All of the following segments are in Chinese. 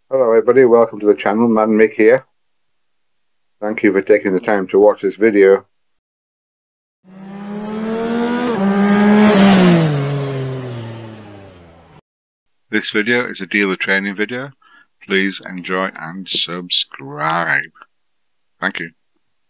Hello everybody, welcome to the channel, Man Mick here. Thank you for taking the time to watch this video. This video is a dealer training video. Please enjoy and subscribe. Thank you.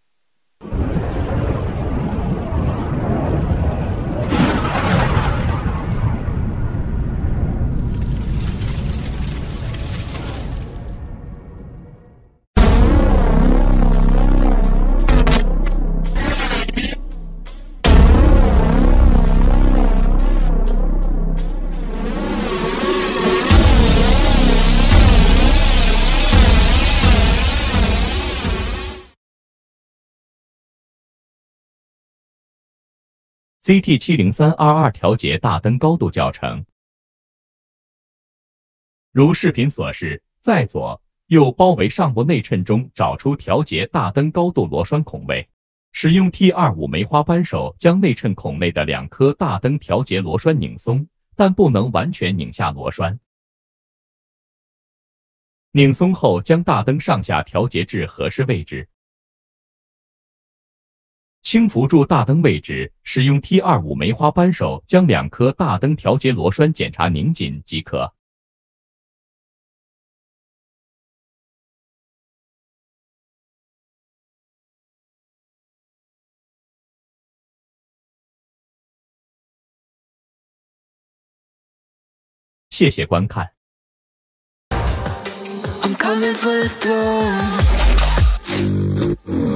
ZT703R2 调节大灯高度教程。如视频所示，在左右包围上部内衬中找出调节大灯高度螺栓孔位，使用 T25 梅花扳手将内衬孔内的2颗大灯调节螺栓拧松，但不能完全拧下螺栓。拧松后，将大灯上下调节至合适位置。轻扶住大灯位置，使用 T25 梅花扳手将2颗大灯调节螺栓检查拧紧即可。谢谢观看。 I'm coming for the throne.